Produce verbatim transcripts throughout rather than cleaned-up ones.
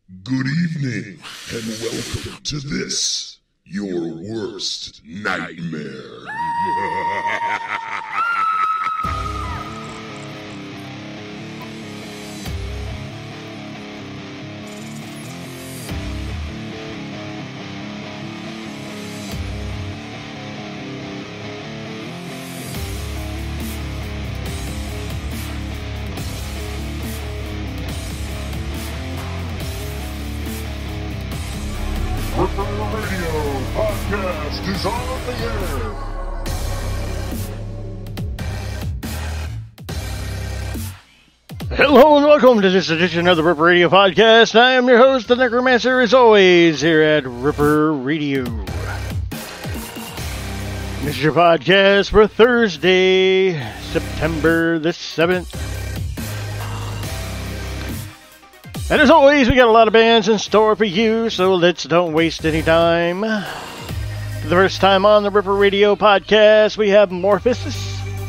Good evening, and welcome to this, your worst nightmare. Ripper Radio Podcast is on the air. Hello and welcome to this edition of the Ripper Radio Podcast. I am your host, the Necromancer, as always, here at Ripper Radio. This is your podcast for Thursday, September the seventh. And as always, we got a lot of bands in store for you, so let's don't waste any time. For the first time on the Ripper Radio Podcast, we have Morphosis.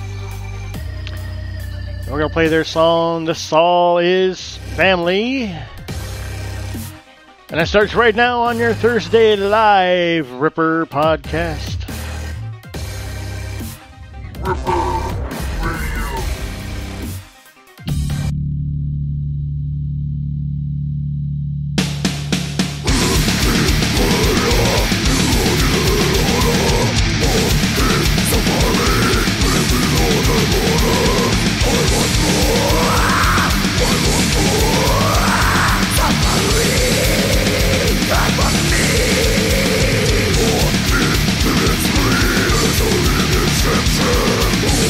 We're going to play their song, The Saul Is Family. And it starts right now on your Thursday Live Ripper Podcast. Ripper. It's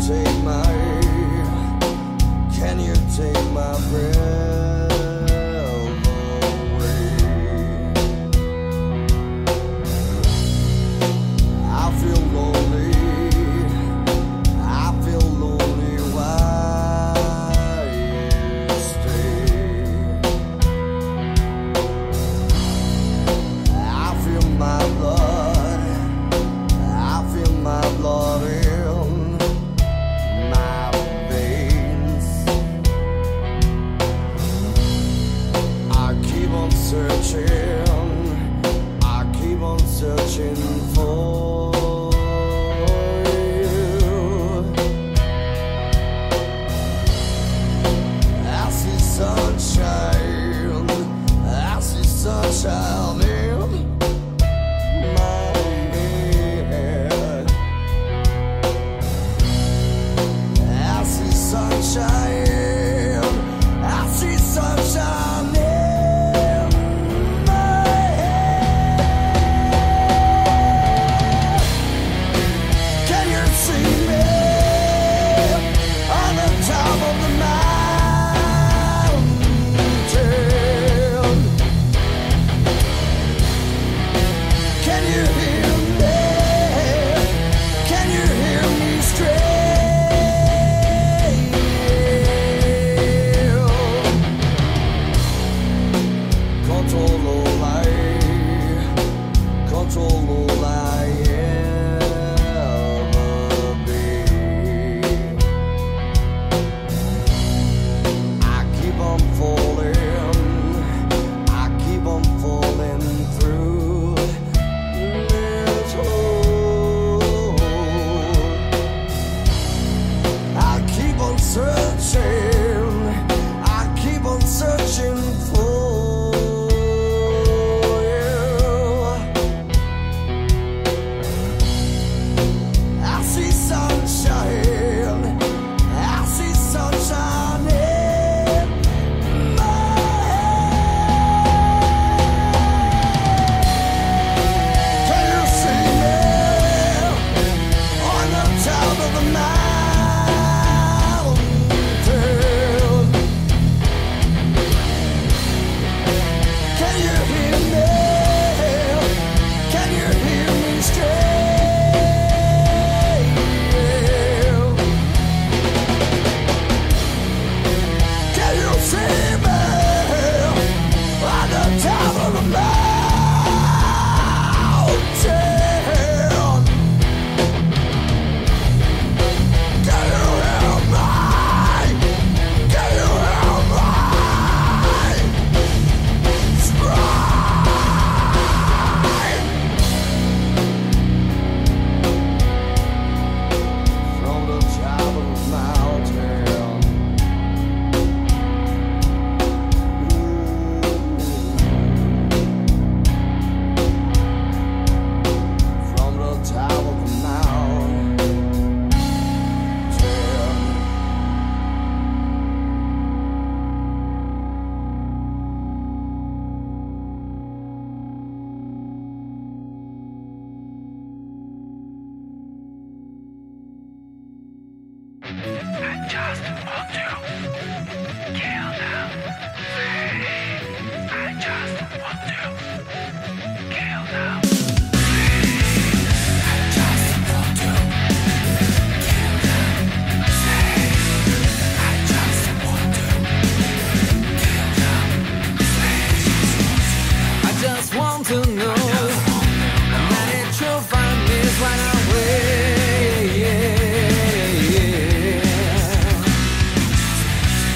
take my, can you take my breath away? I feel lonely, I feel lonely while you stay. I feel my blood, I feel my blood in my veins. I keep on searching, I keep on searching for you. I see sunshine, I see sunshine in my head. I see sunshine, I see sunshine in my head. Can you see me on the top of the mountain? Can you hear me? Can you hear me straight? Control all I, control all I ever be. I keep on falling, I keep on falling through this hole. I keep on searching, I keep on searching for you. I see sunshine, I see sunshine in my head. Can you see me on the top of the mountain? Can you hear me? Can you hear me straight? Can you see me on the top of the mountain? Can you hear me? Can you hear me? From the top of the mountain, from the top of the mountain. I just want to know how many true find me right away.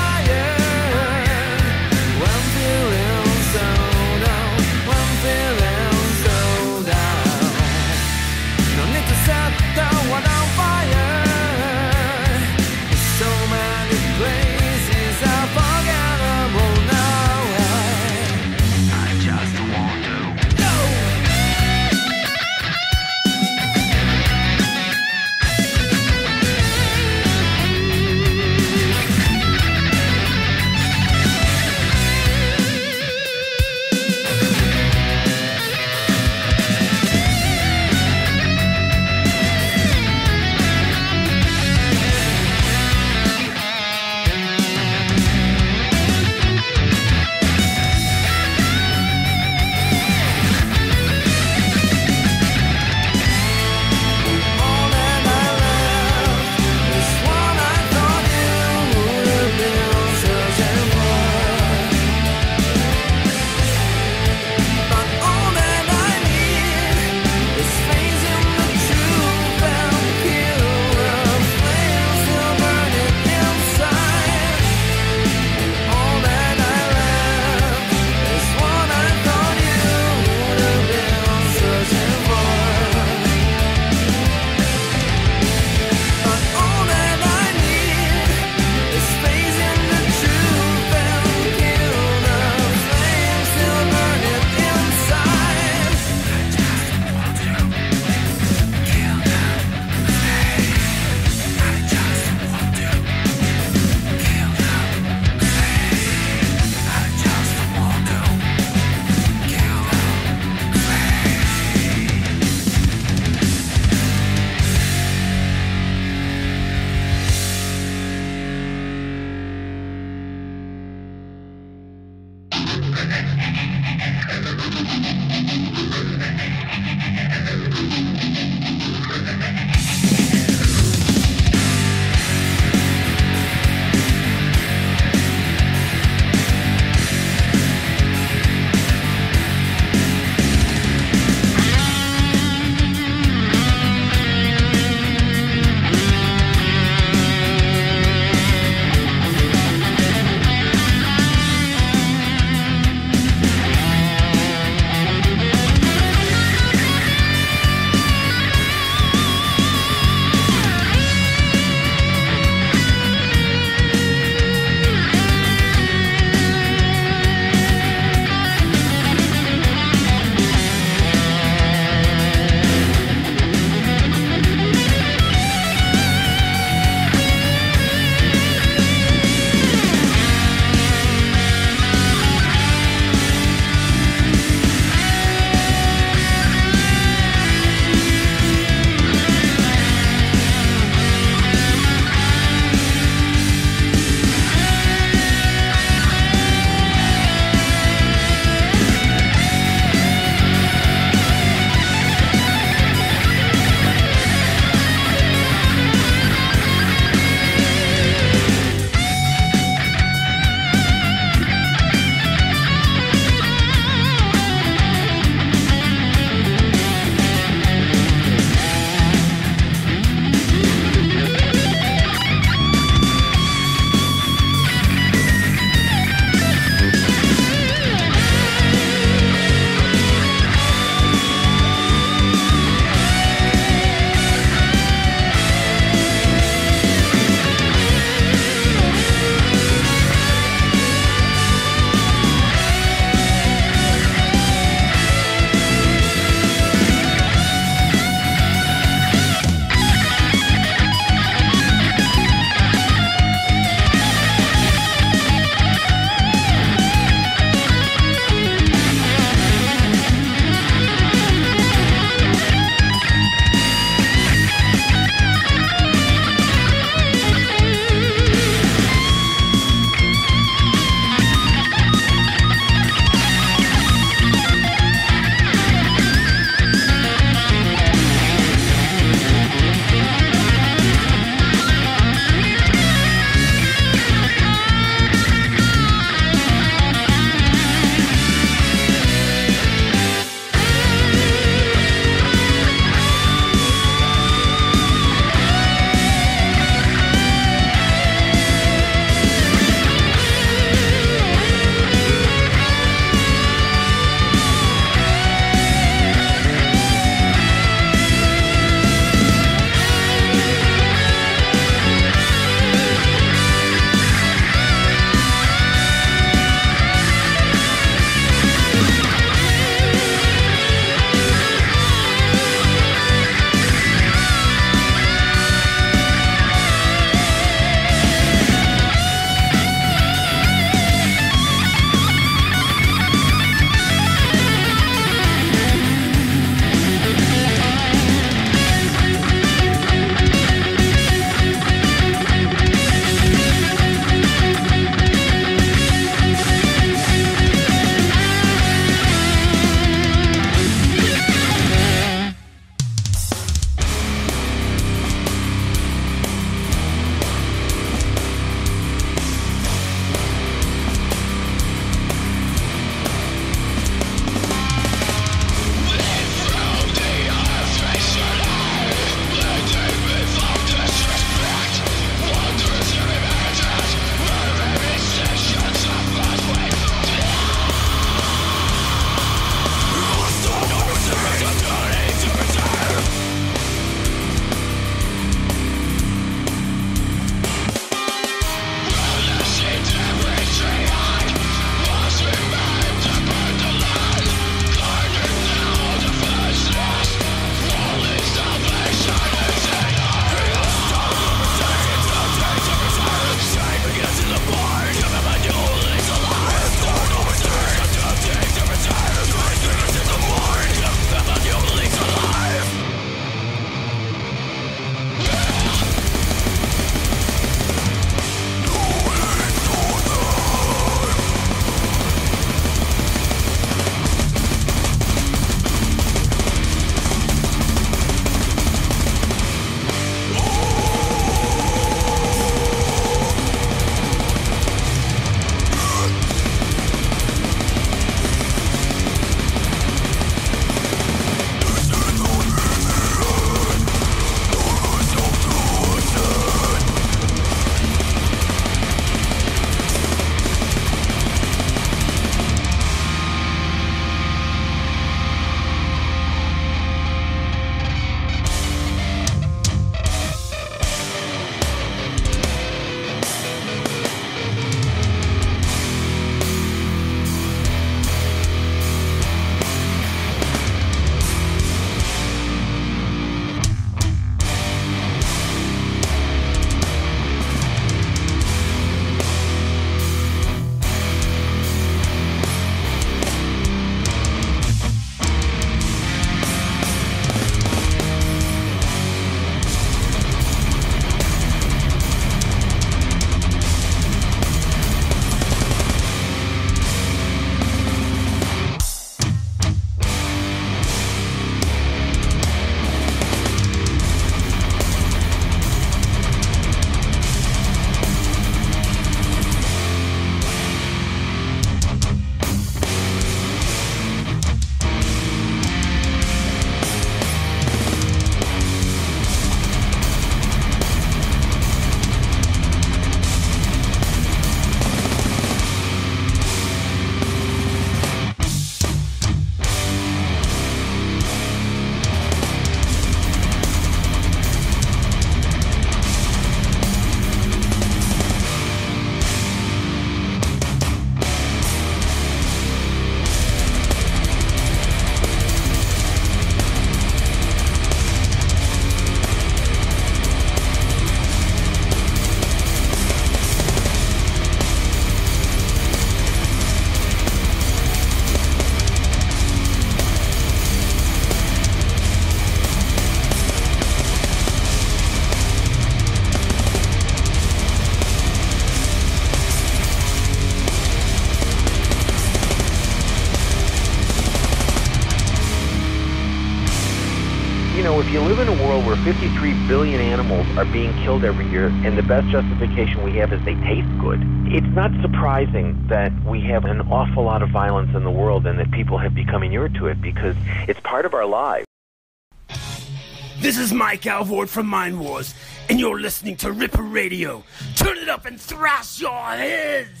know, if you live in a world where fifty-three billion animals are being killed every year, and the best justification we have is they taste good, it's not surprising that we have an awful lot of violence in the world and that people have become inured to it because it's part of our lives. This is Mike Alvord from Mind Wars, and you're listening to Ripper Radio. Turn it up and thrash your heads!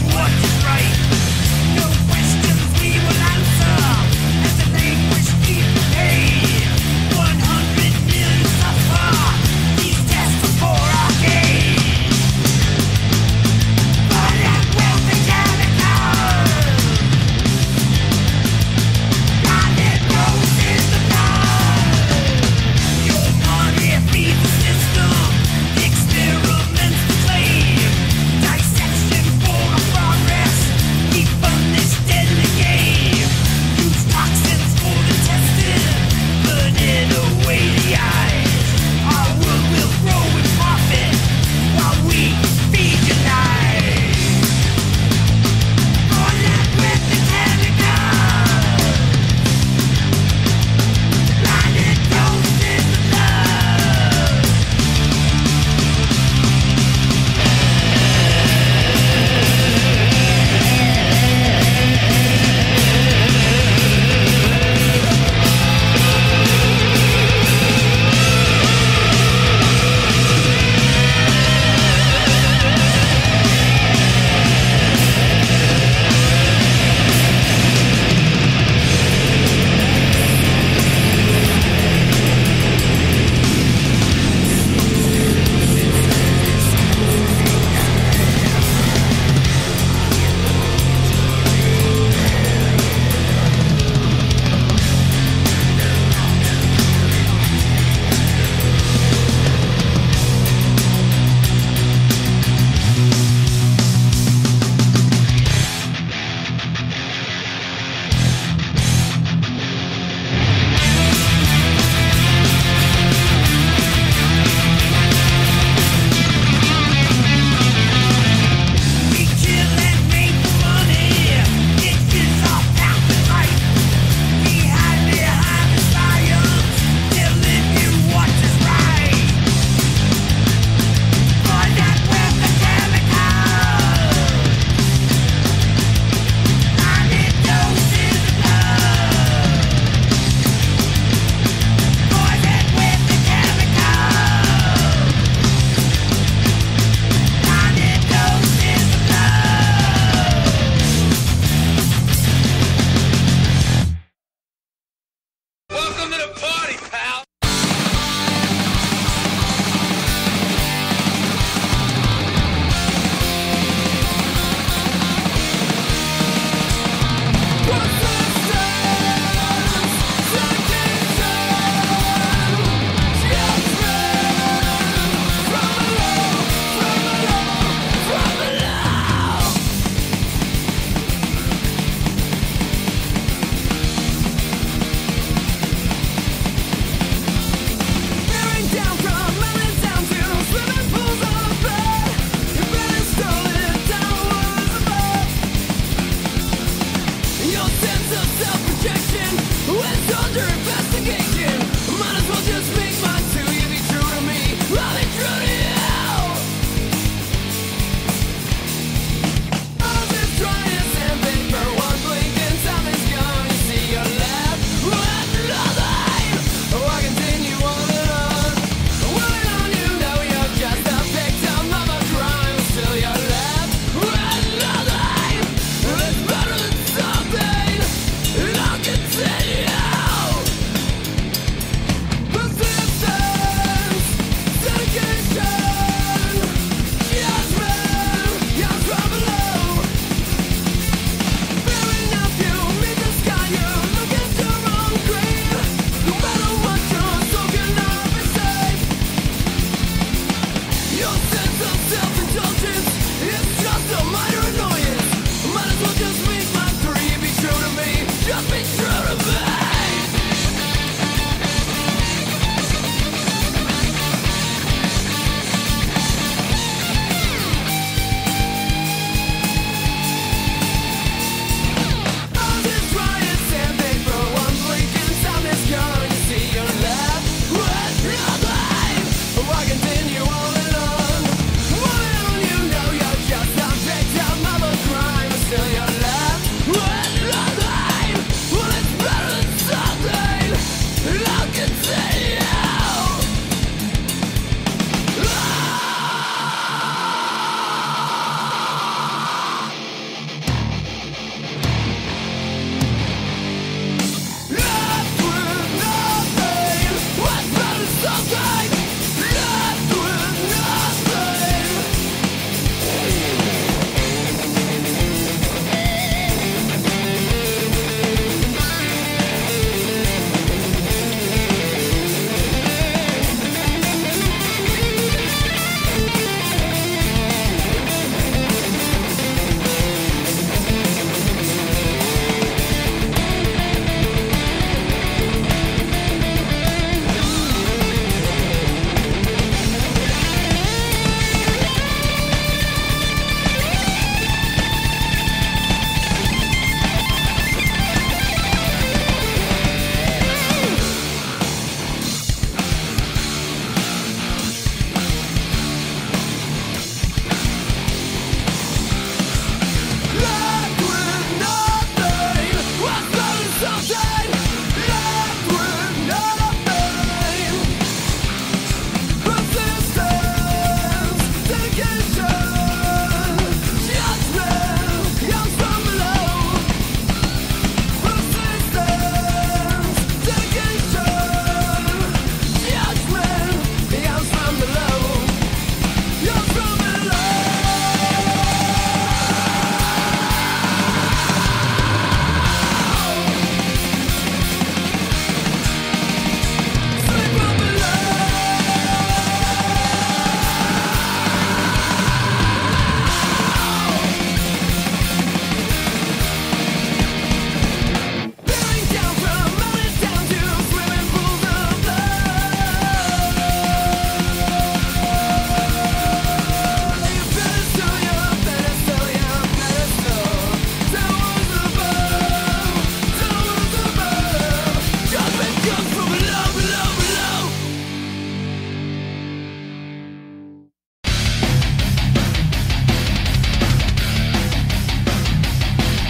Keep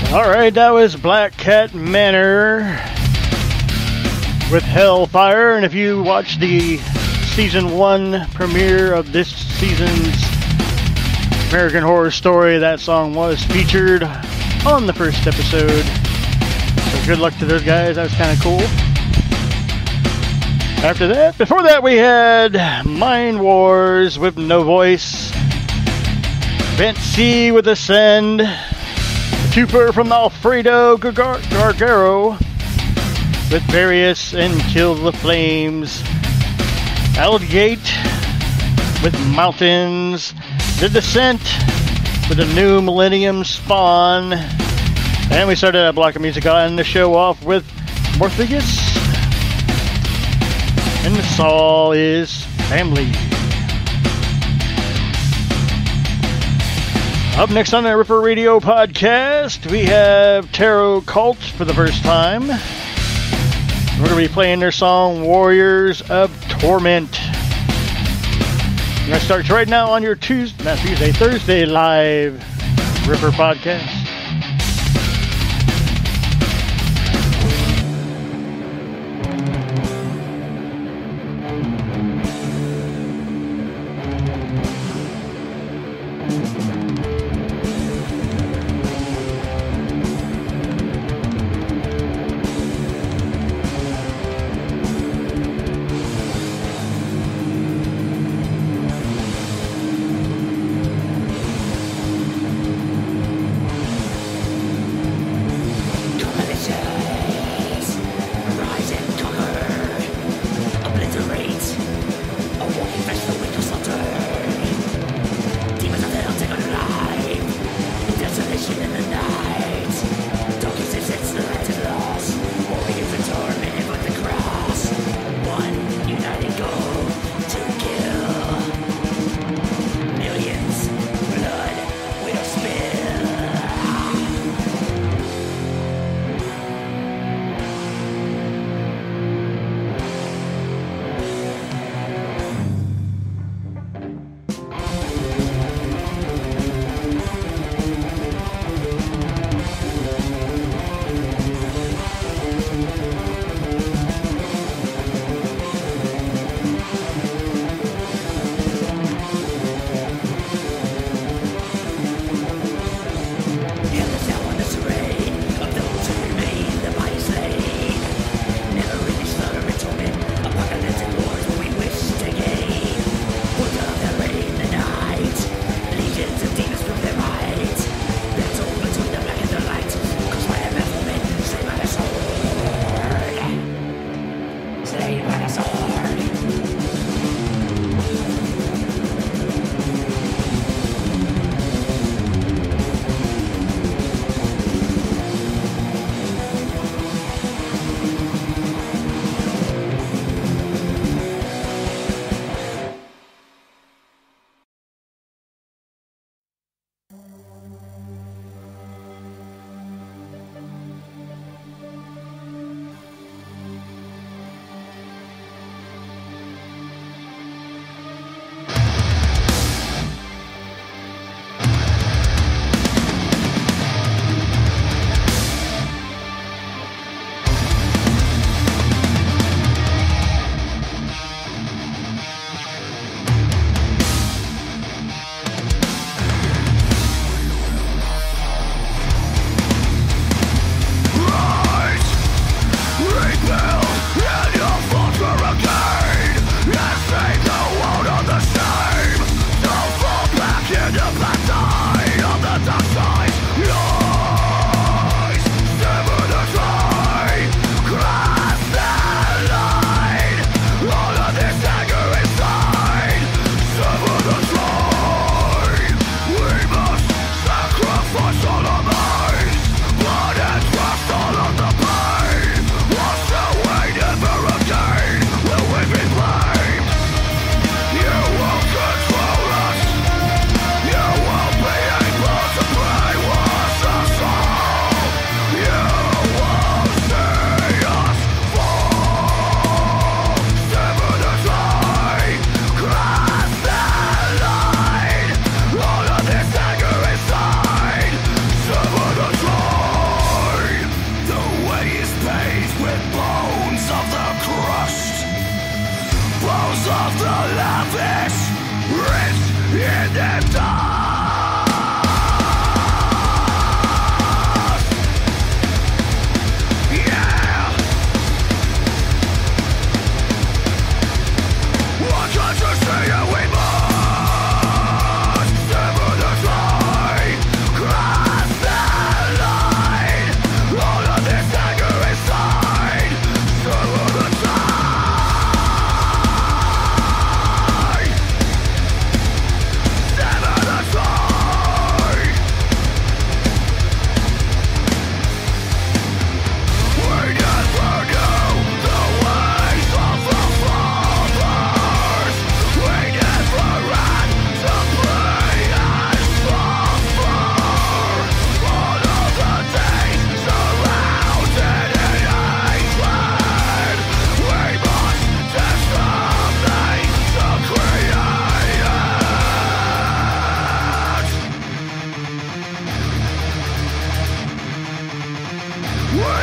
Alright, that was Black Cat Manor with Hellfire. And if you watch the season one premiere of this season's American Horror Story, that song was featured on the first episode. So good luck to those guys, that was kind of cool. After that, before that we had Mind Wars with No Voice, Vent C with Ascend, Twofer from Alfredo Gar- Gargaro with Various and Kill the Flames, Algate with Mountains, The Descent with the New Millennium Spawn, and we started that block of music on the show off with Morpheus and the Saul is Family. Up next on the Ripper Radio podcast, we have Tarot Cult for the first time. We're going to be playing their song Warriors of Torment. We're going to start right now on your Tuesday, not Tuesday, Thursday live Ripper podcast.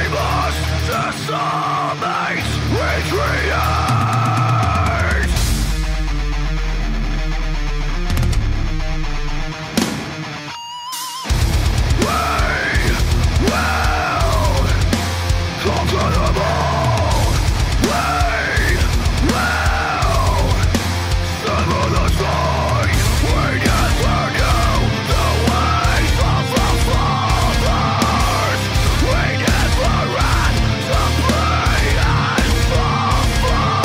Fire!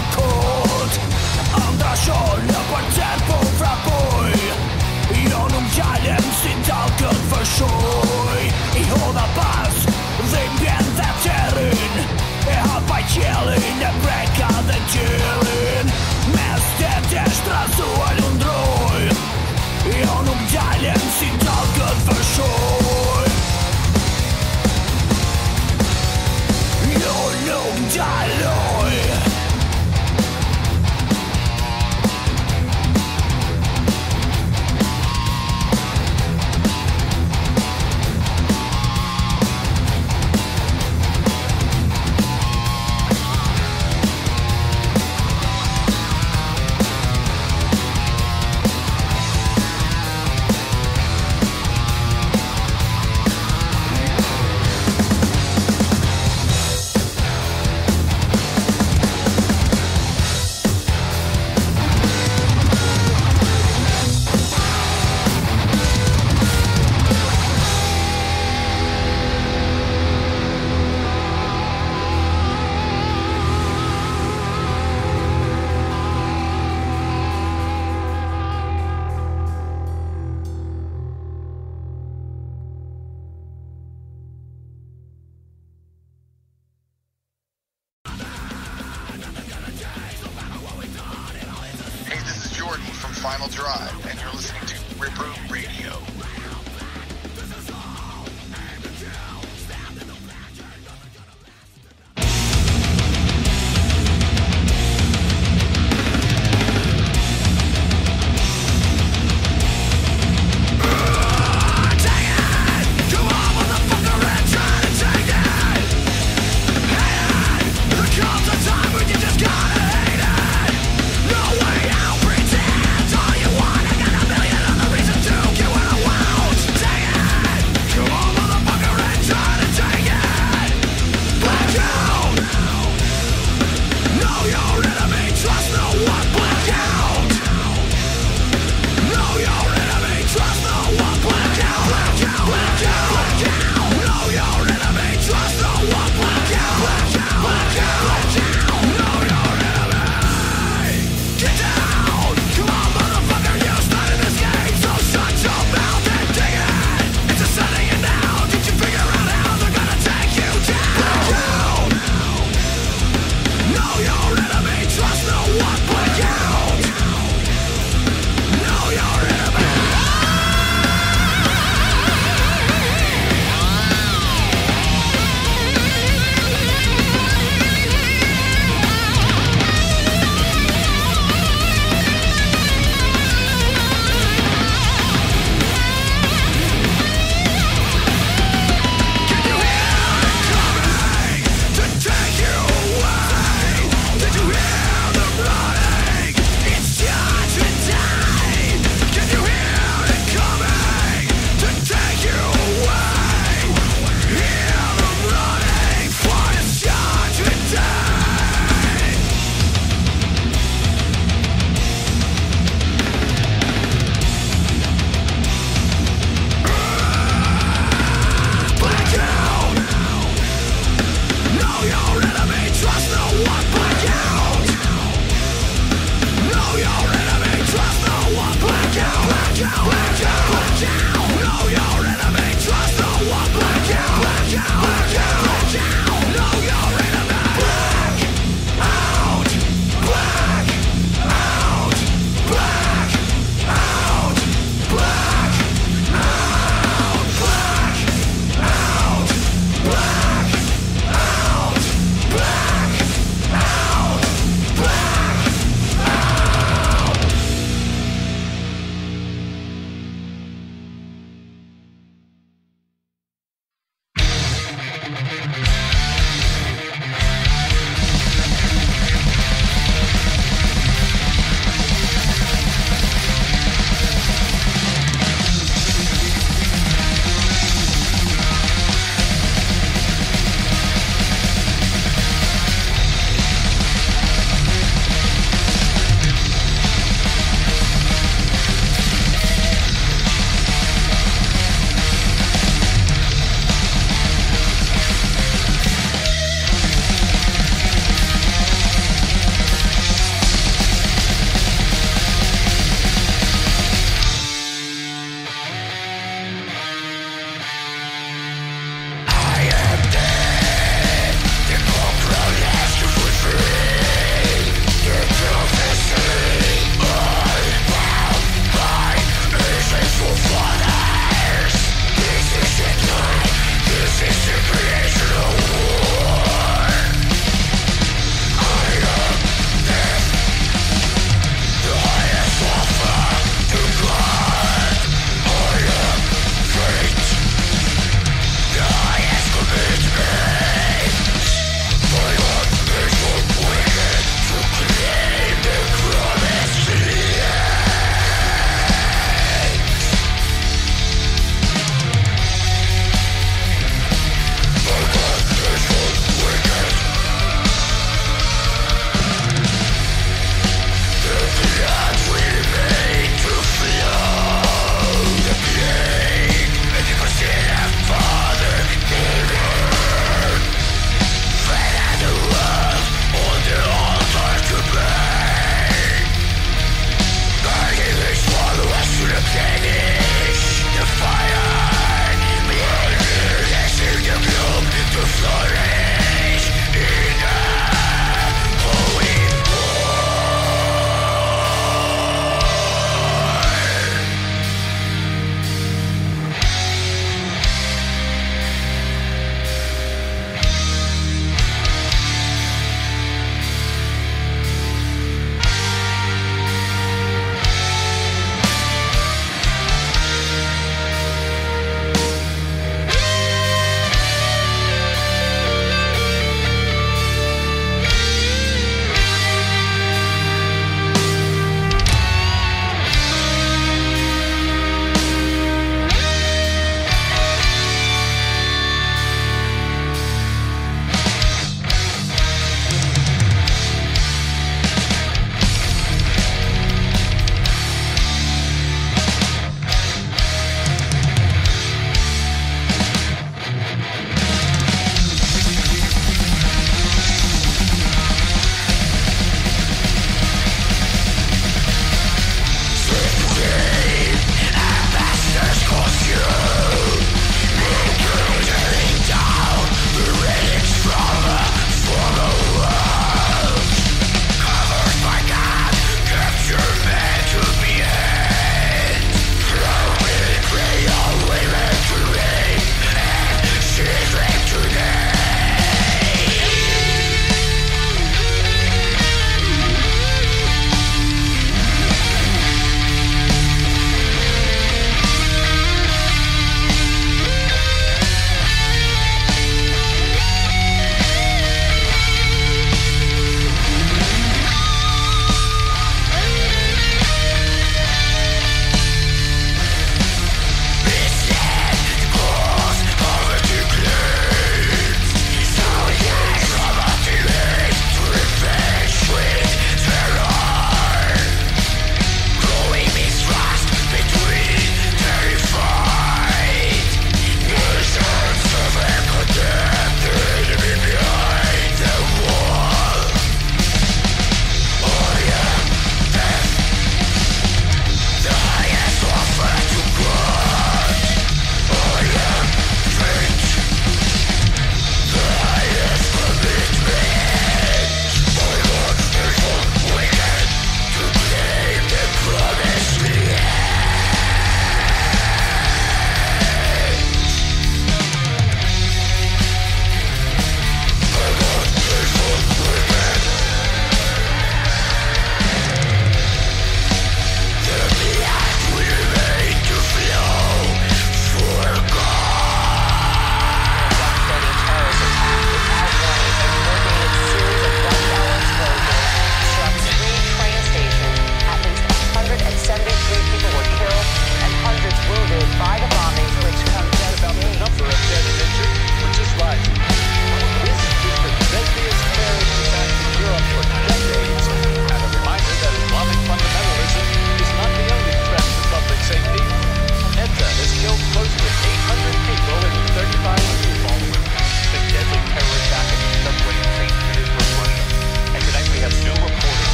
kort. Andra kör på tempo fra boj. Genom galgen sin dalgud försoj. I hårda pass, rimben veterin. Jag har bara kjellin, det bräckade kjellin. Mest det extra så är undroj. Genom galgen sin dalgud försoj. Jag nog dalloj. Final Drive, and you're listening to Ripper Radio. No way out, pretend all you want. I got a million other reasons to get what I want.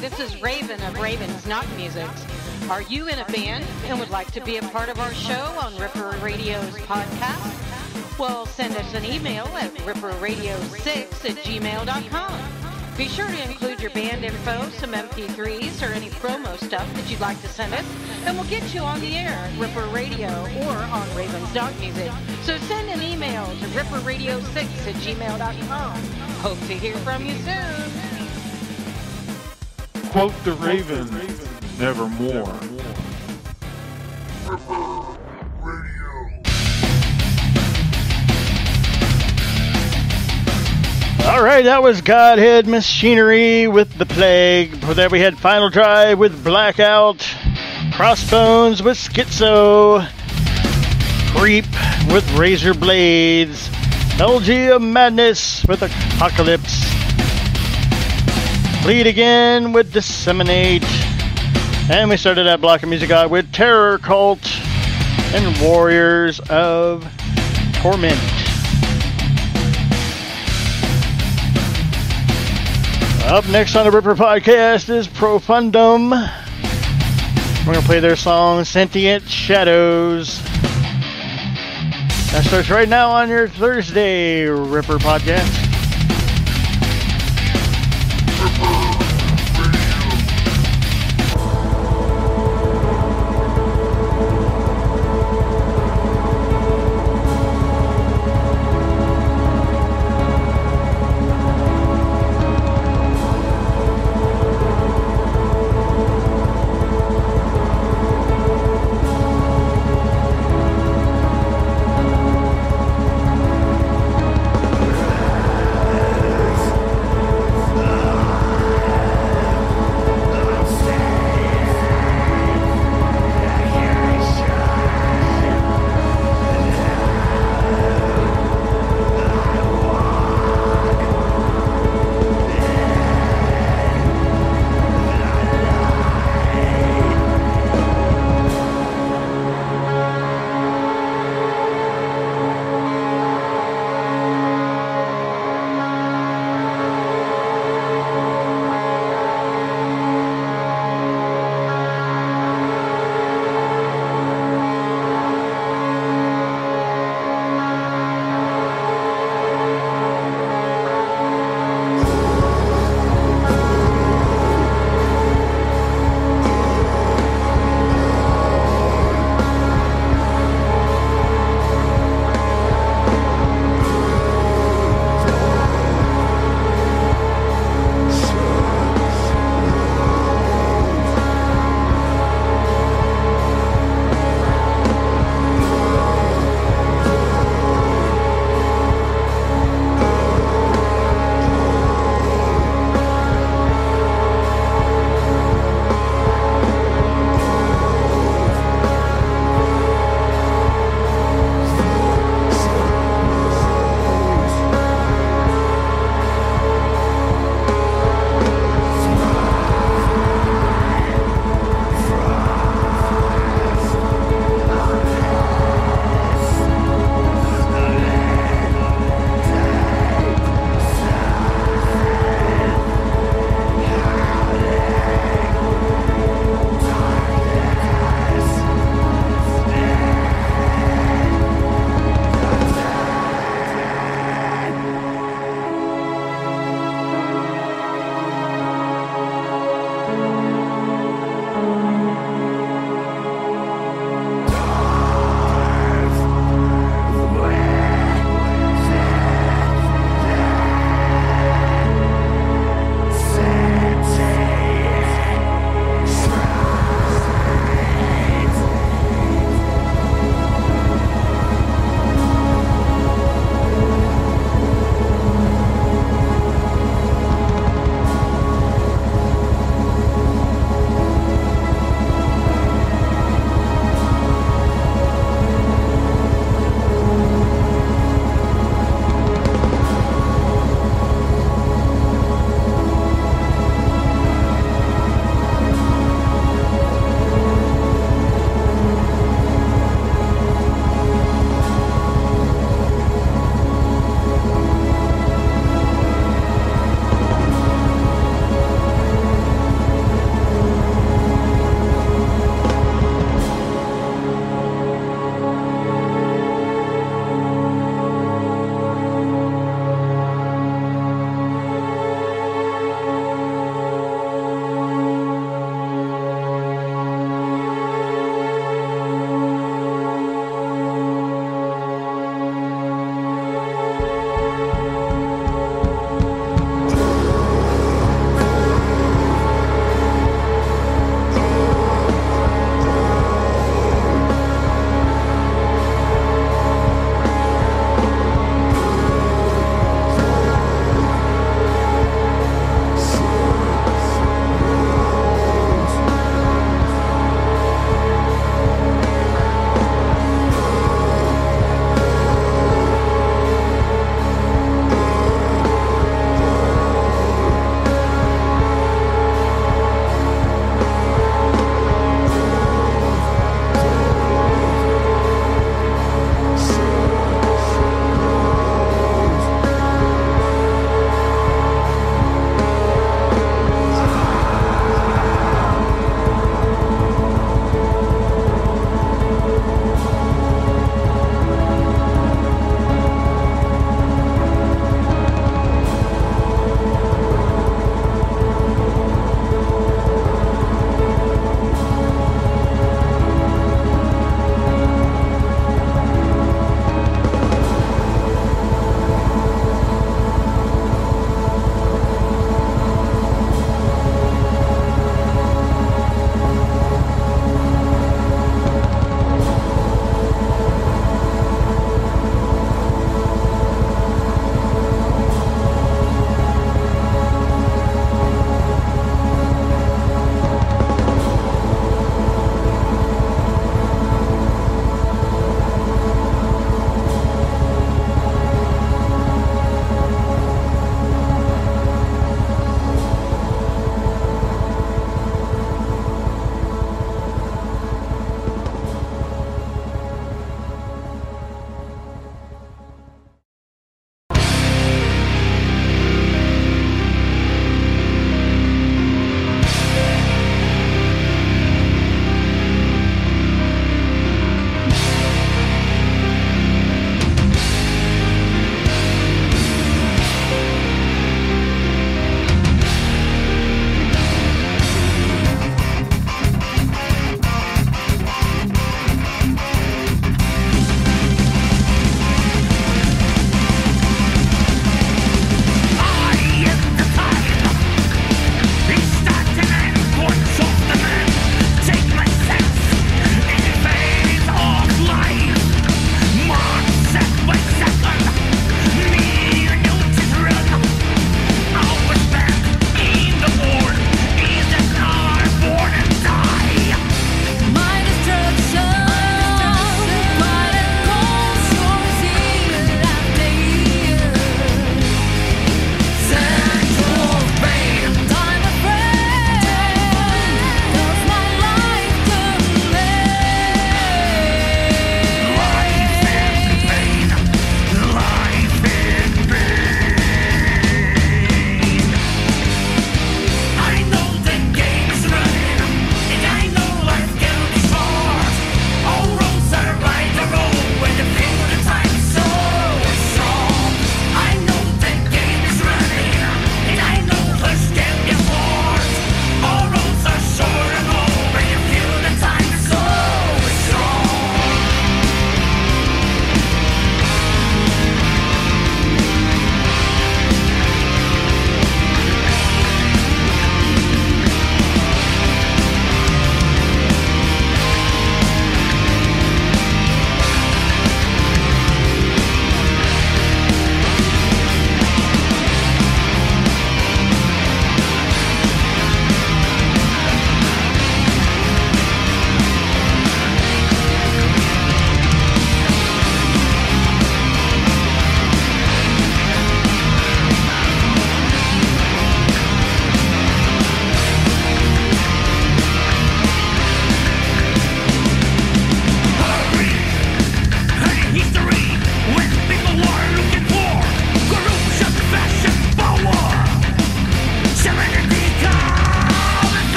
this is Raven of Raven's Knock Music. Are you in a band and would like to be a part of our show on Ripper Radio's podcast? Well, send us an email at ripper radio six at gmail dot com. Be sure to include your band info, some M P threes, or any promo stuff that you'd like to send us, and we'll get you on the air at Ripper Radio or on Raven's Knock Music. So send an email to ripper radio six at gmail dot com. Hope to hear from you soon. Quote the Raven, nevermore. All right, that was Godhead Machinery with The Plague. Before that, we had Final Drive with Blackout, Crossbones with Schizo, Creep with Razor Blades, L G of Madness with Apocalypse, Bleed Again with Disseminate, and we started that block of music out with Terror Cult and Warriors of Torment. Up next on the Ripper Podcast is Profundum. We're going to play their song Sentient Shadows. That starts right now on your Thursday Ripper Podcast.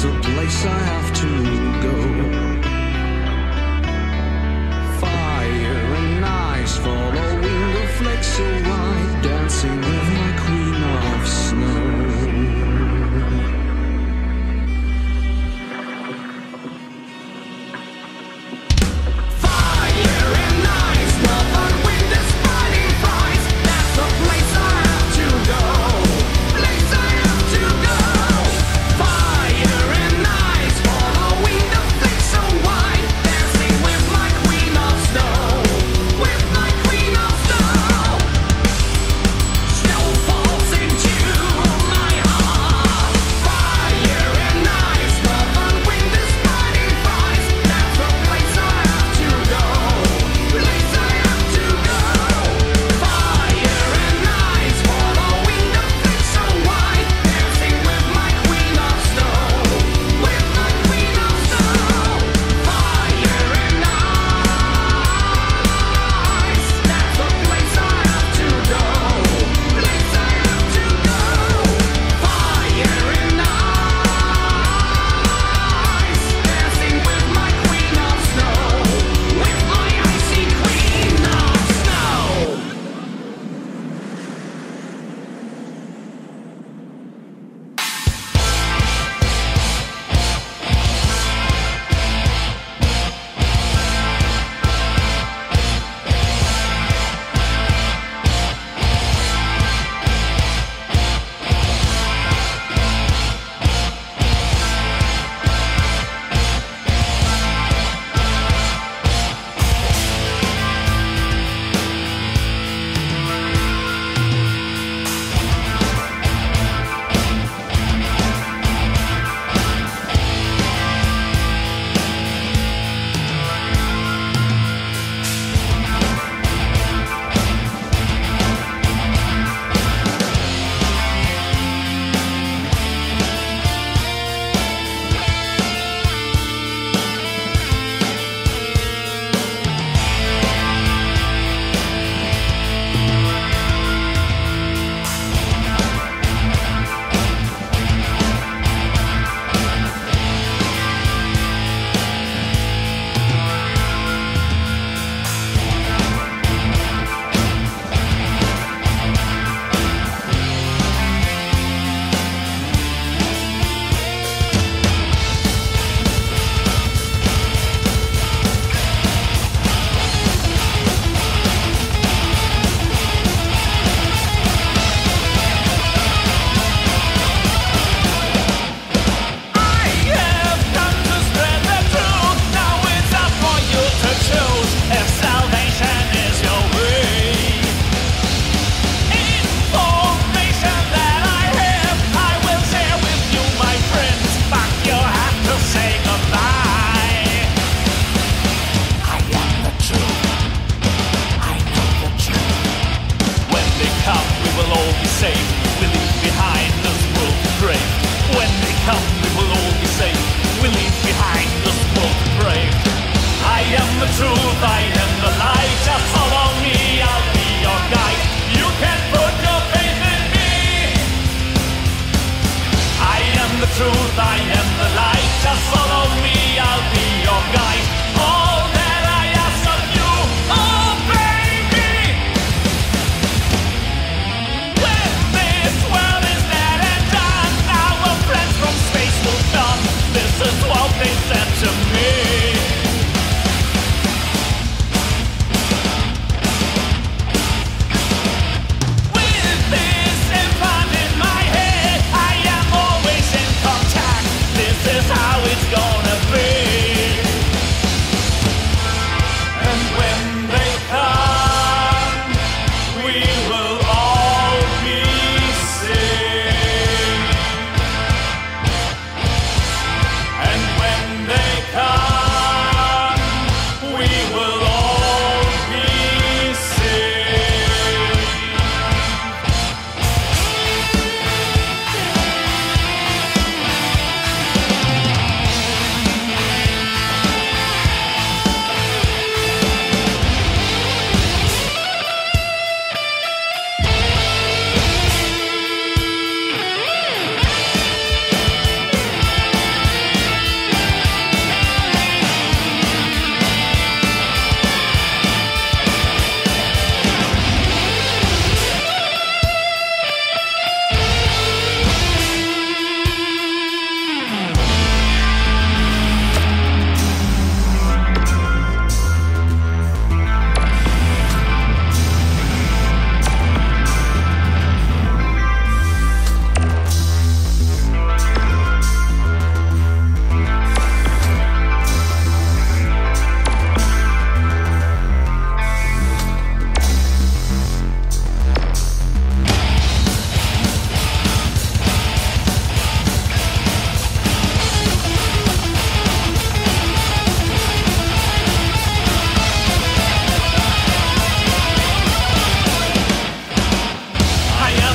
That's a place I have to go. Fire and ice following the flakes of white, dancing with my queen of snow.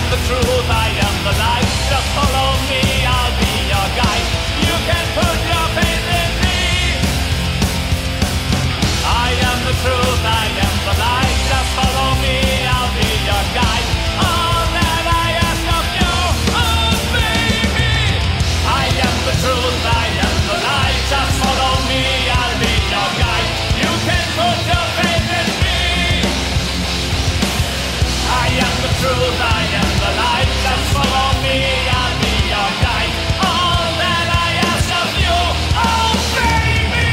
the truth, I am the light. Just follow me, I'll be your guide. You can put your faith in me. I am the truth, I am the light. Just follow me, I'll be your guide. All that I ask of you, obey me. I am the truth, I am the light. Just follow me, I'll be your guide. You can put your faith in me. I am the truth, I am the light. Just follow me, I'll be your guide. All that I ask of you, obey me.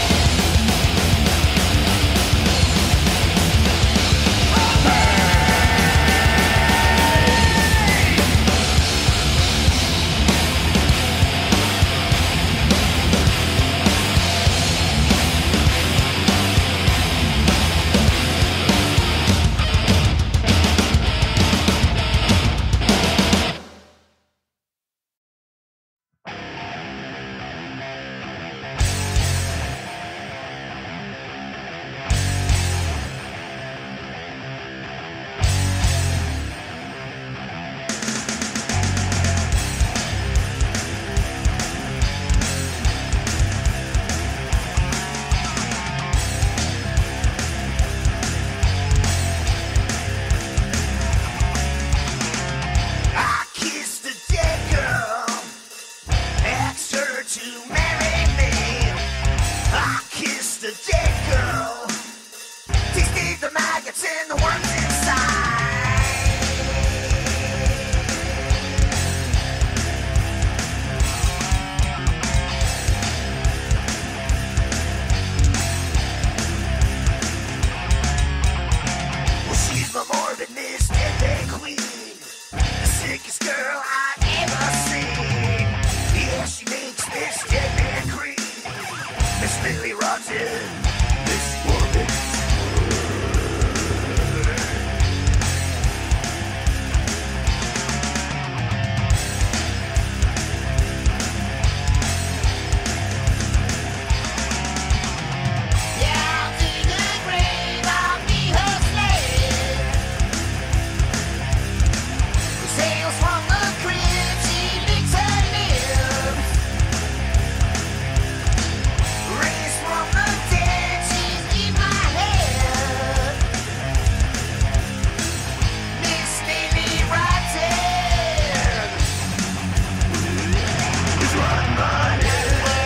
I kissed a dead girl, asked her to marry me. I kissed a dead girl, tasted the maggots and the worms inside. Well, she's my morbid Miss Deadpan Queen, the sickest girl I ever seen. Yeah, she makes Miss Deadpan cream, Miss Lily Rotten, Miss Morbid. Yeah, I'll dig a grave, I'll be her slave. Tales from the crib, she licks her lips. Raised from the dead, she's in my head. Miss Lily Rotten is right in my head.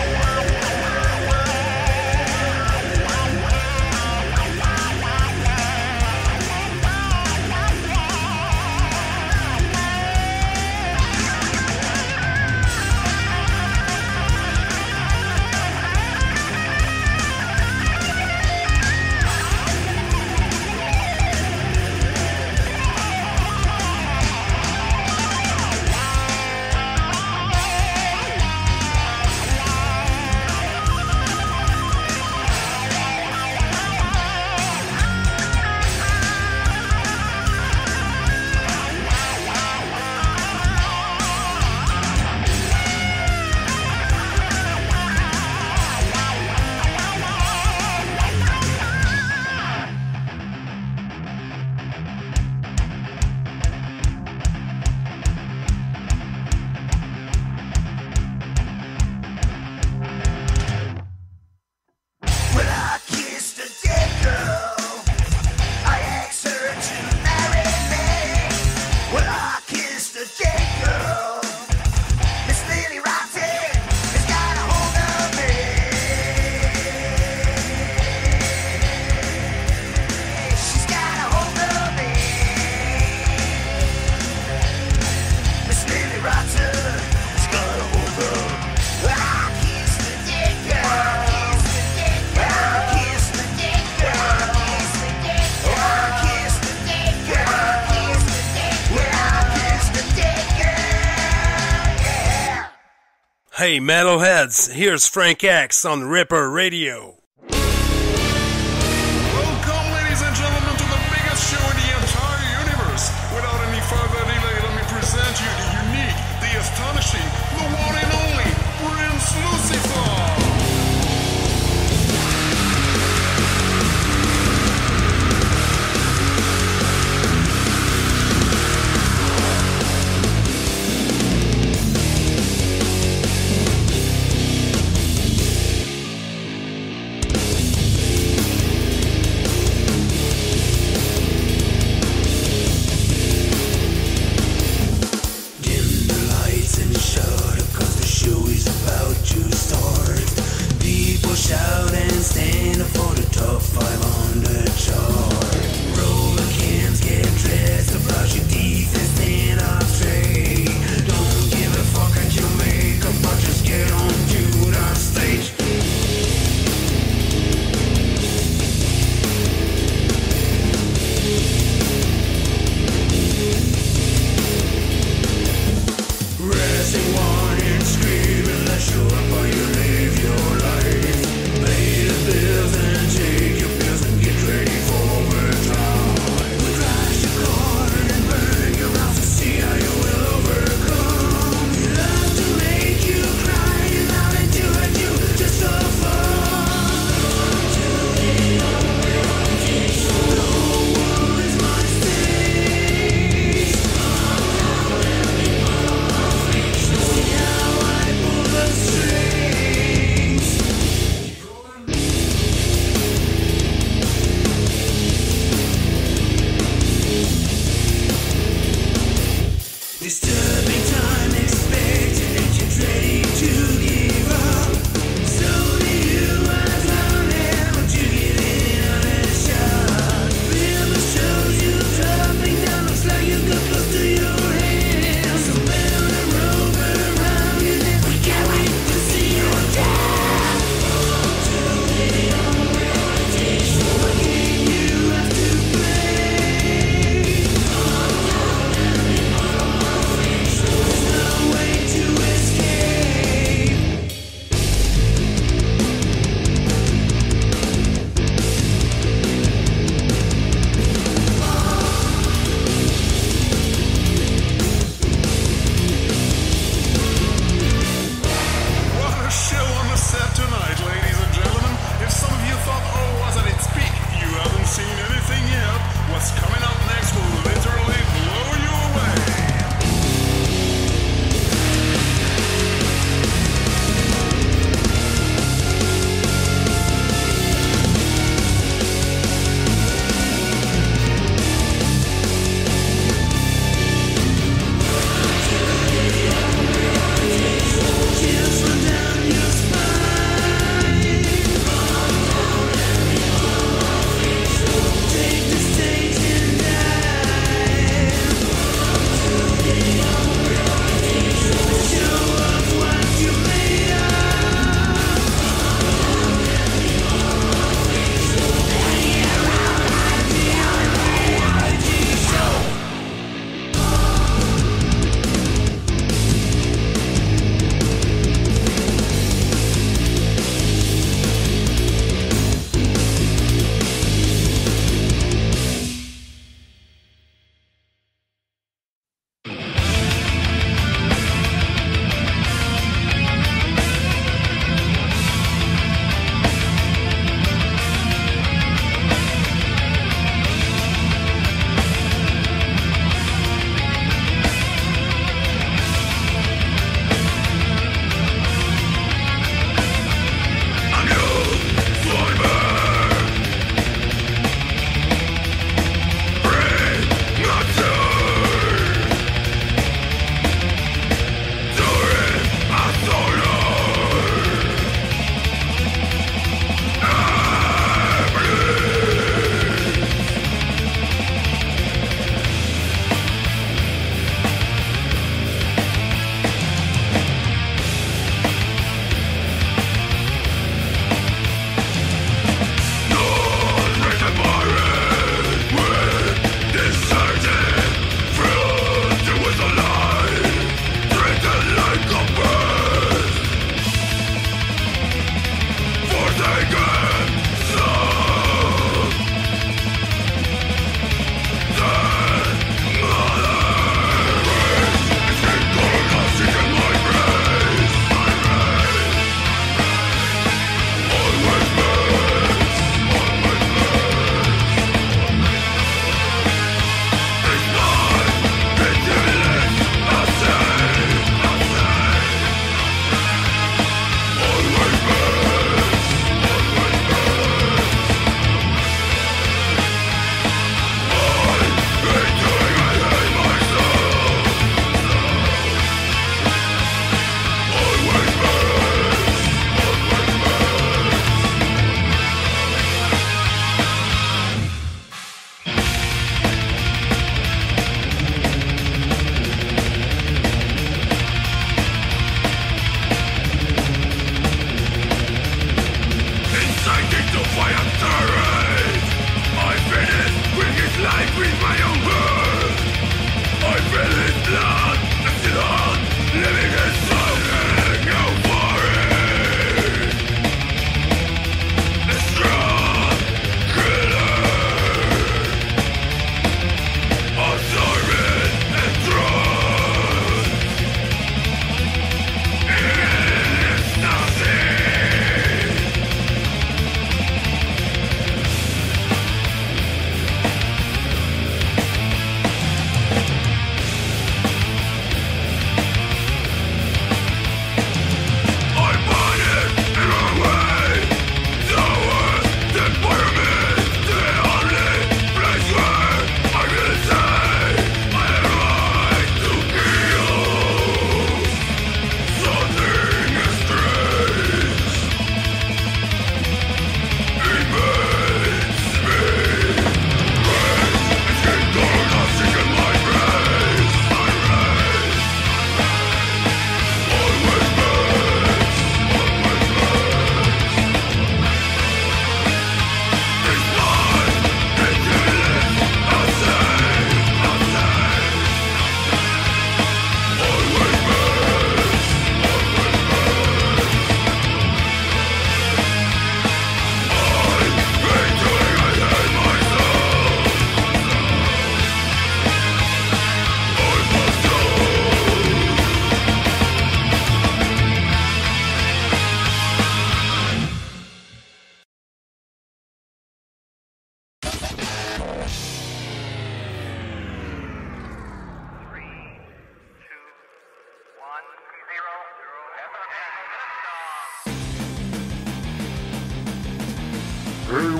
When I kissed a dead girl, I asked her to marry me. When I kissed a dead girl, Miss Lily Rotten has got a hold of me. She's got a hold of me. Miss Lily Rotten has got a hold of me. I kissed a dead girl. I kissed the dead girl. I kissed the dead girl. I kissed the dead girl. Yeah. Hey, metalheads, here's Frank X on Ripper Radio. Welcome, ladies and gentlemen, to the biggest show in the entire universe. Without any further delay, let me present you the unique, the astonishing, the one and only Prince Lucifer. Thank you.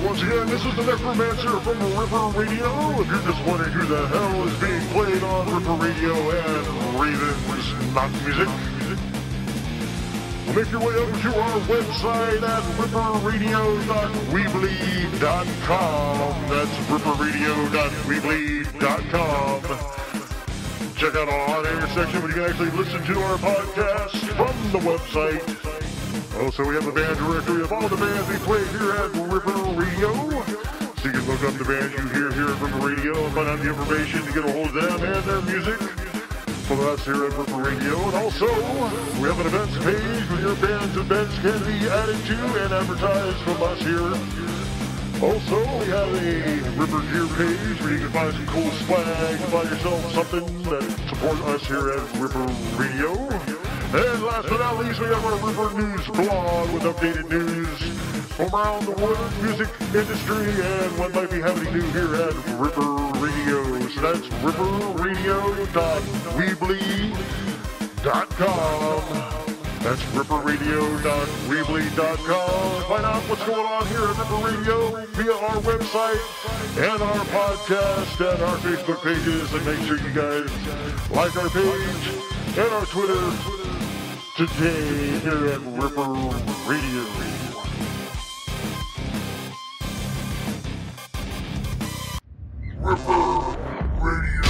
once again, this is the Necromancer from Ripper Radio. If you're just wondering who the hell is being played on Ripper Radio and Raven's Not Music, well, make your way over to our website at ripper radio dot weebly dot com. That's ripper radio dot weebly dot com. Check out our on-air section where you can actually listen to our podcast from the website. Also, we have a band directory of all the bands we play here at Ripper Radio. So you can look up the bands you hear here at Ripper Radio and find out the information to get a hold of them and their music from us here at Ripper Radio. And also, we have an events page where your band's events can be added to and advertised from us here. Also, we have a Ripper Gear page where you can find some cool swag and buy yourself something that supports us here at Ripper Radio. And last but not least, we have our Ripper News blog with updated news from around the wood music industry and what might be happening new here at Ripper Radio. So that's ripper radio dot weebly dot com. That's ripper radio dot weebly dot com. Find out what's going on here at Ripper Radio via our website and our podcast and our Facebook pages. And make sure you guys like our page and our Twitter today here at Ripper Radio. Ripper Radio.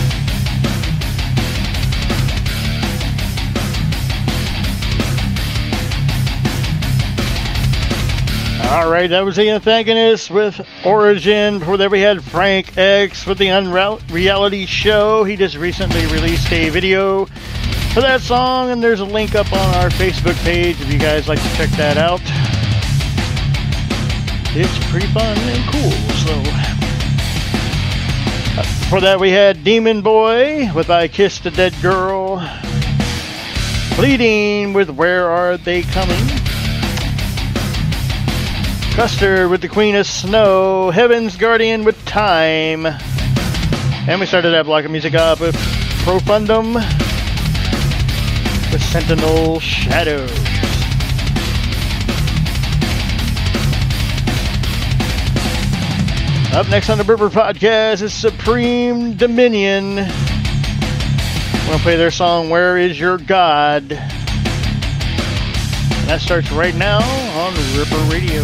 All right, that was the Antagonist with Origin. Before that, we had Frank X with the Unreality Show. He just recently released a video for that song, and there's a link up on our Facebook page if you guys like to check that out. It's pretty fun and cool. So, uh, before that, we had Demon Boy with I Kissed a Dead Girl. Bleeding with Where Are They Coming? Custard with the Queen of Snow. Heaven's Guardian with Time. And we started that block of music off with Profundum with Sentinel Shadows. Up next on the Ripper Podcast is Supreme Dominion. We're going to play their song, Where Is Your God? And that starts right now on Ripper Radio.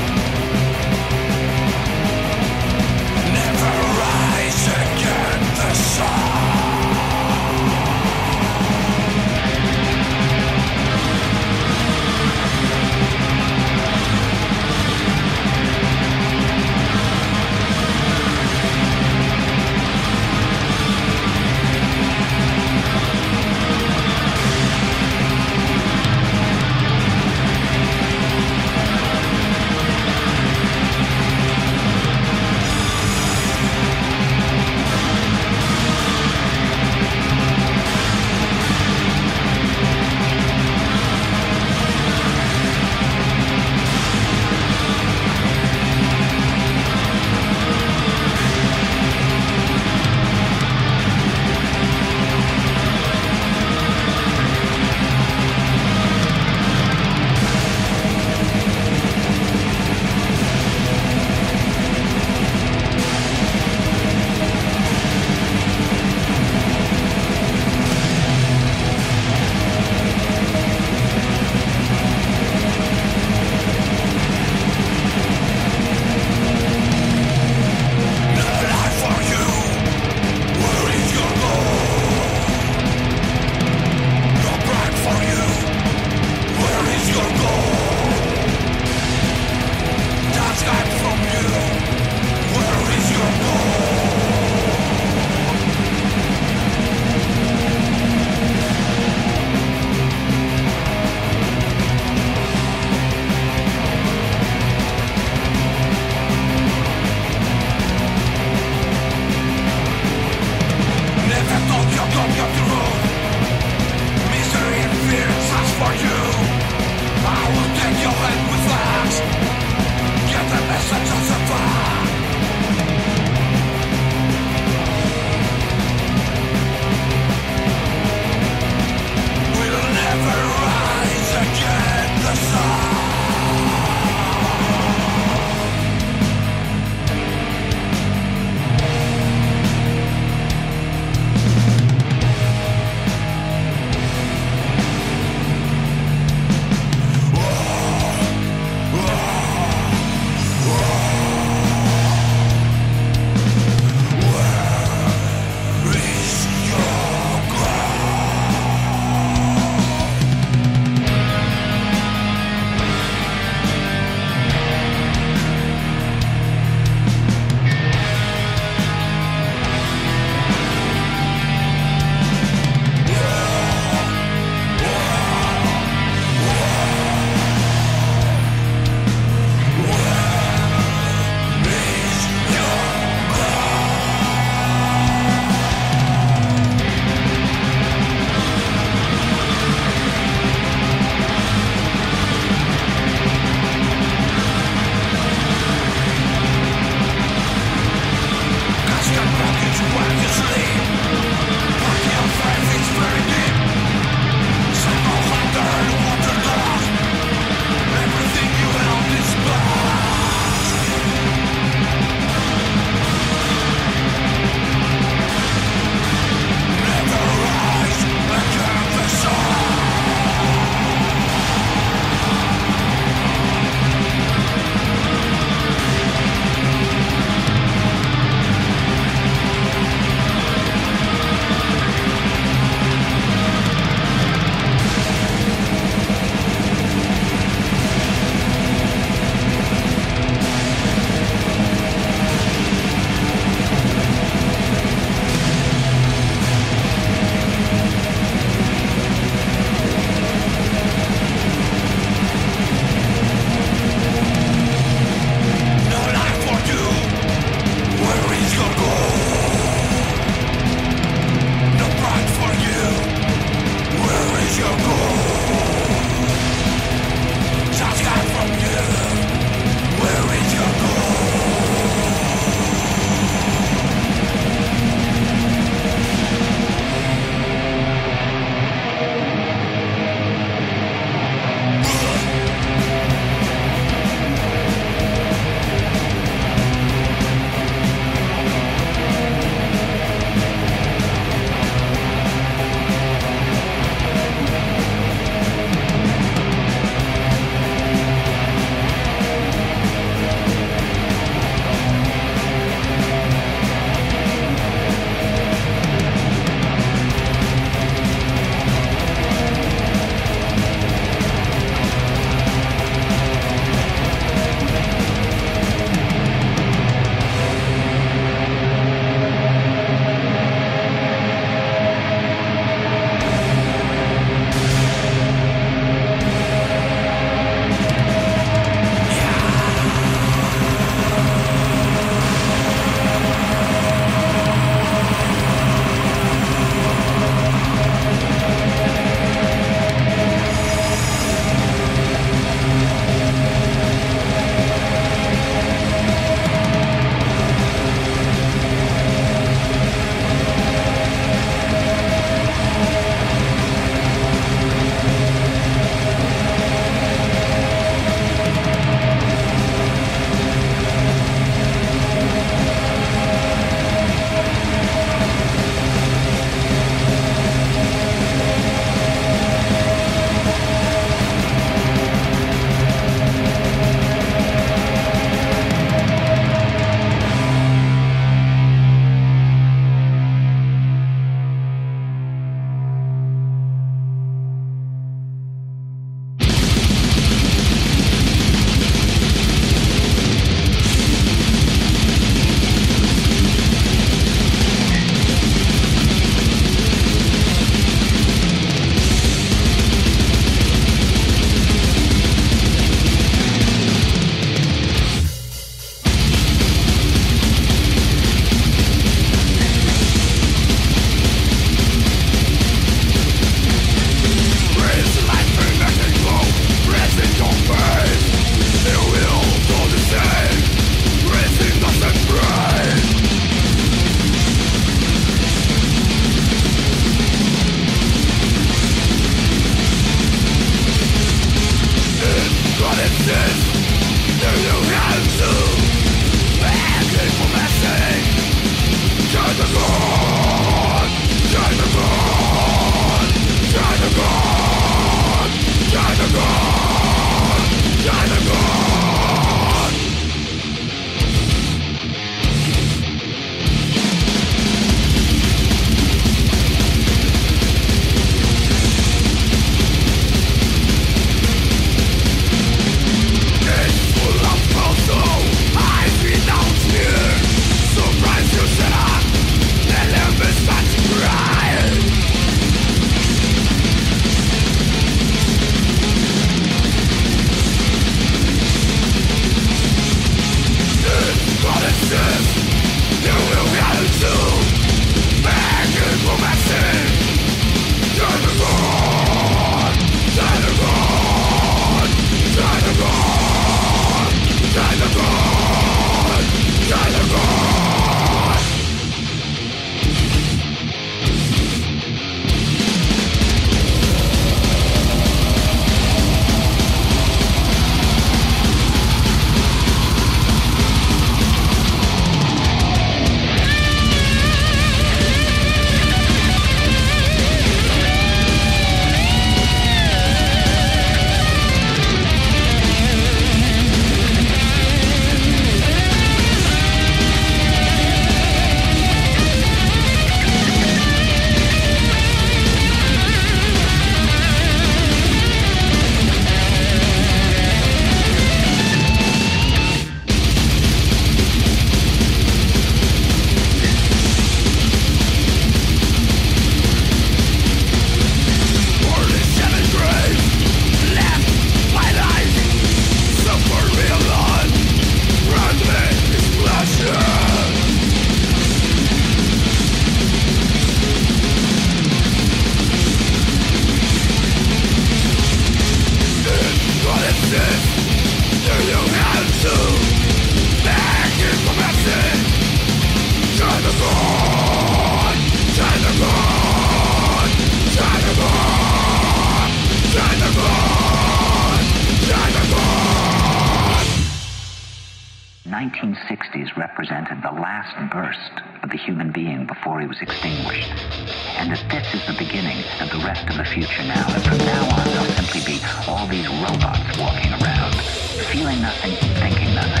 nineteen sixties represented the last burst of the human being before he was extinguished, and that this is the beginning of the rest of the future now, and from now on there'll simply be all these robots walking around, feeling nothing, thinking nothing.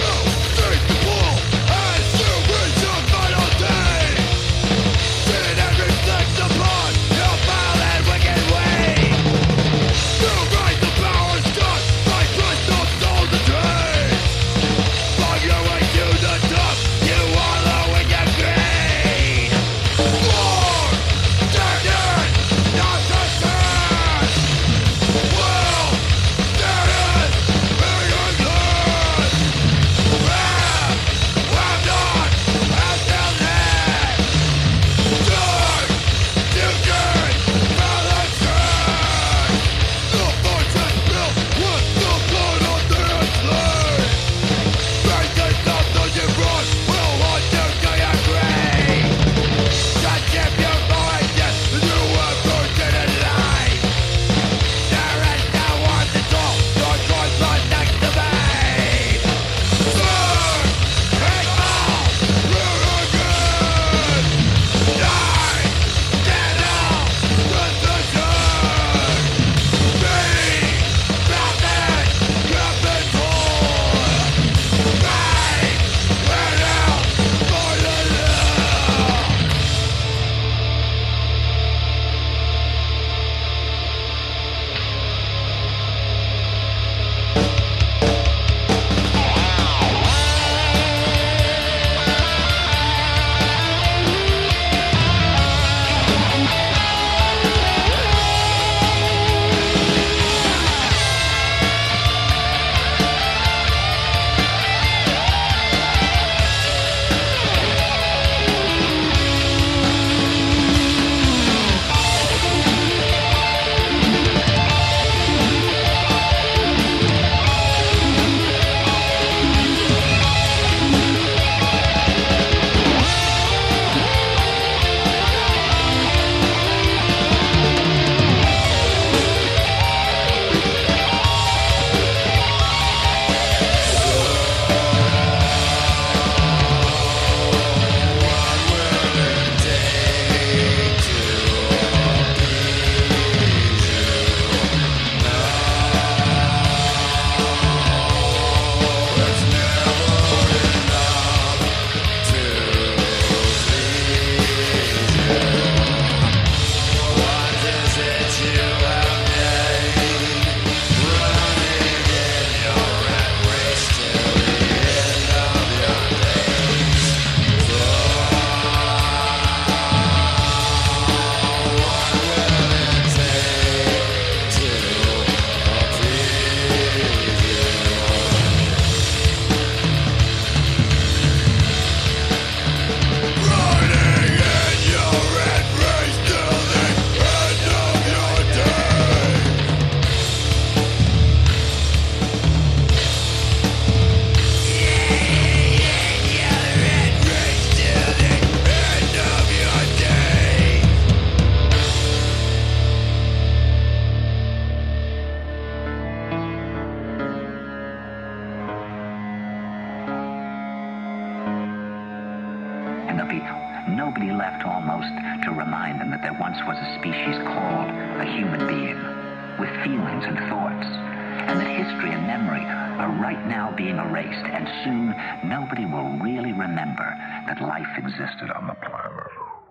Nobody left almost to remind them that there once was a species called a human being with feelings and thoughts, and that history and memory are right now being erased, and soon nobody will really remember that life existed on the planet.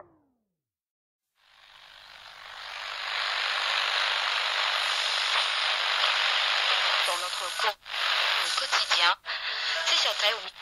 Dans notre co- au quotidien, c'est sur Terre où...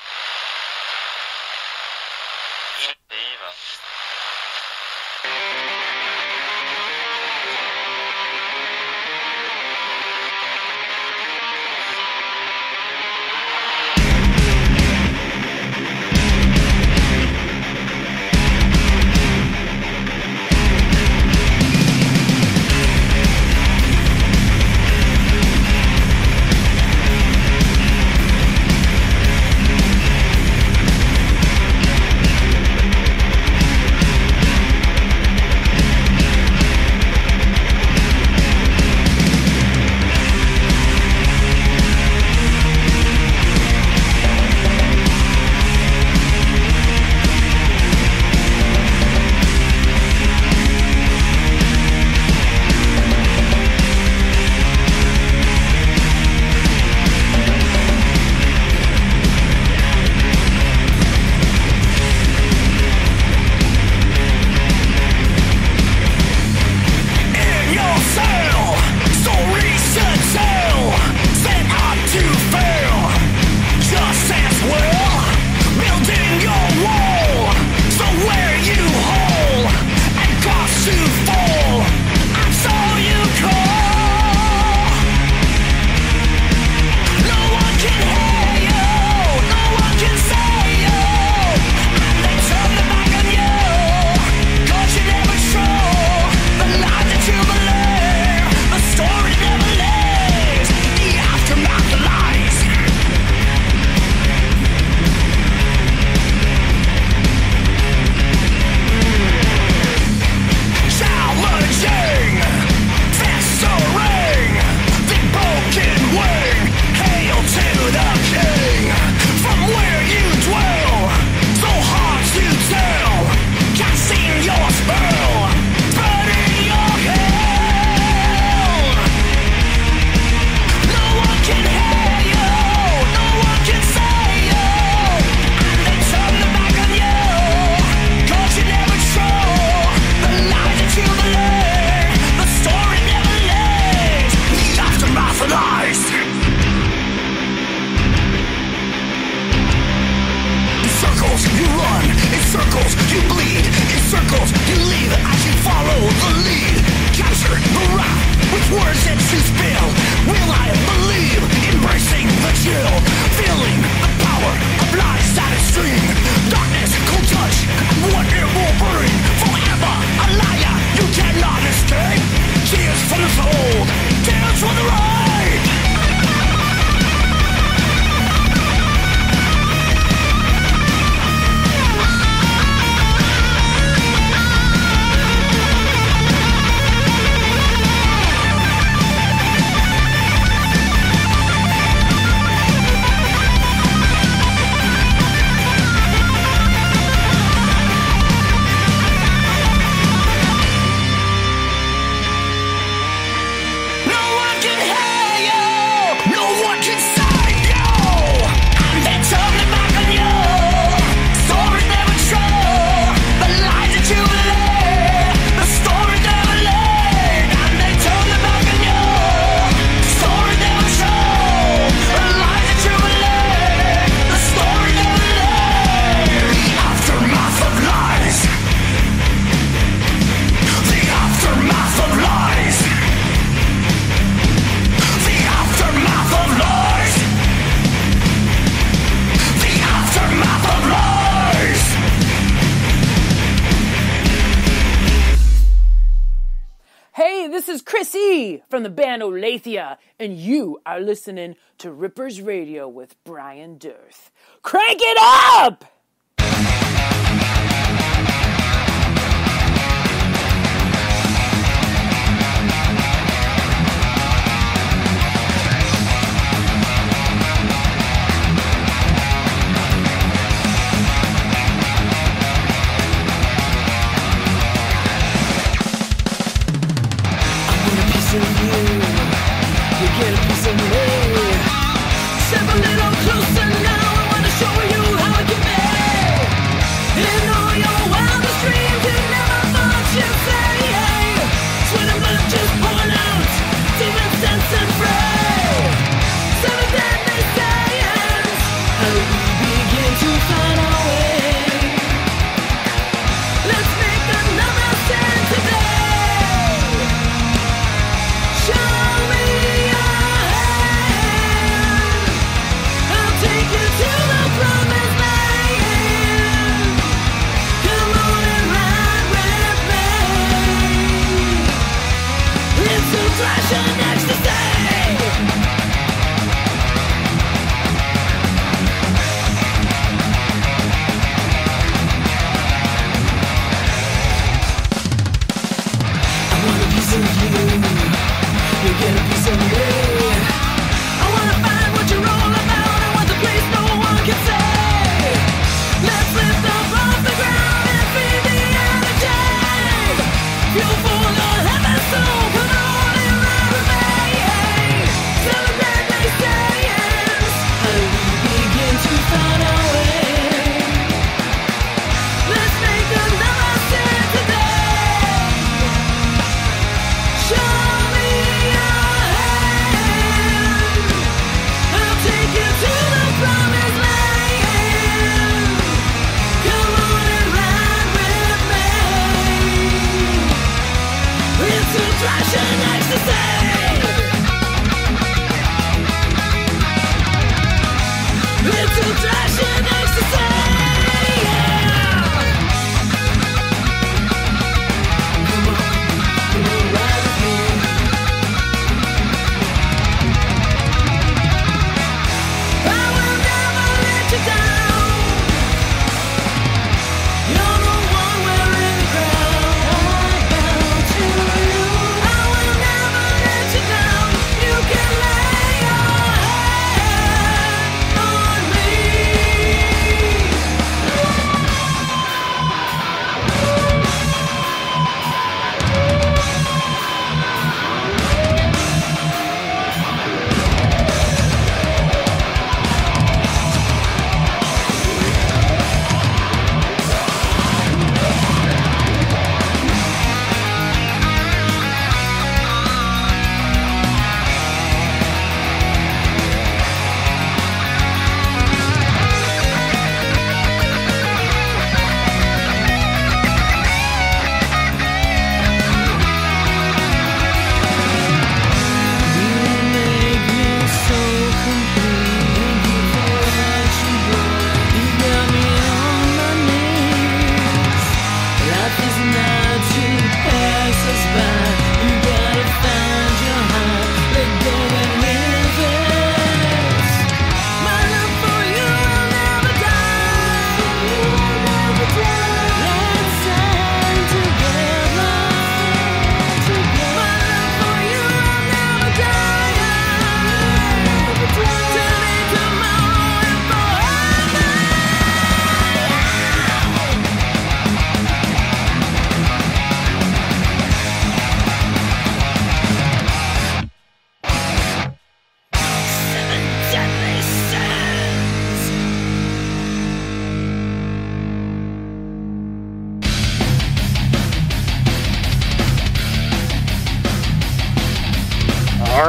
circles you bleed, in circles you leave as you follow the lead. Capture the wrath with words that you spill. Will I believe, embracing the chill, feeling the power of lies that is stream. Darkness, cold touch, and what it will bring. Forever a liar, you cannot escape. Tears for the soul, tears for the right. This is Chris E. from the band Olathia, and you are listening to Rippers Radio with Brian Dearth. Crank it up! You get a piece of me. Step a little closer now. I wanna show you how it can be. In all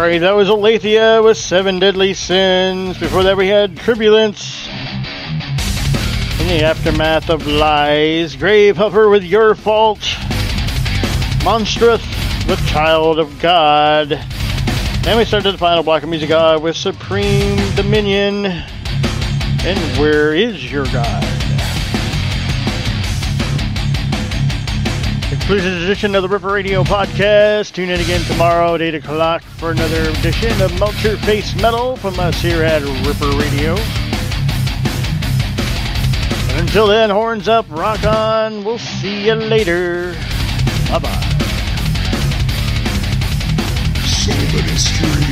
Alright, that was Aletheia with Seven Deadly Sins. Before that we had Turbulence. In the Aftermath of Lies. Gravehuffer with Your Fault. Monstrous with Child of God. And we started the final block of music uh, with Supreme Dominion. And Where Is Your God? Concludes this edition of the Ripper Radio Podcast. Tune in again tomorrow at eight o'clock for another edition of Melt Your Face Metal from us here at Ripper Radio. And until then, horns up, rock on. We'll see you later. Bye-bye. Soul Ministry.